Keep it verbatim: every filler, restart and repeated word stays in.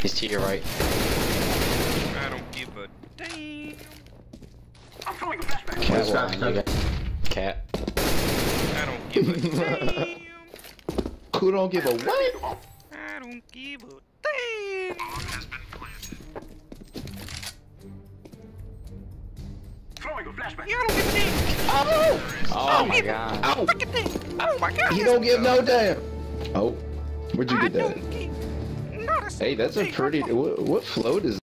He's to your right. I don't give a damn. I'm throwing a flashback. Cat Where's line, that? nigga. Cat. I don't give a damn. Who don't give a what? I don't give a damn. Throwing a flashback. Yeah, I don't give a damn. Oh! Oh my god. Ow! Look at that. Oh my god. He don't give no damn. Oh, where'd you I get that? don't give not a Hey, that's a damn. pretty. What, what float is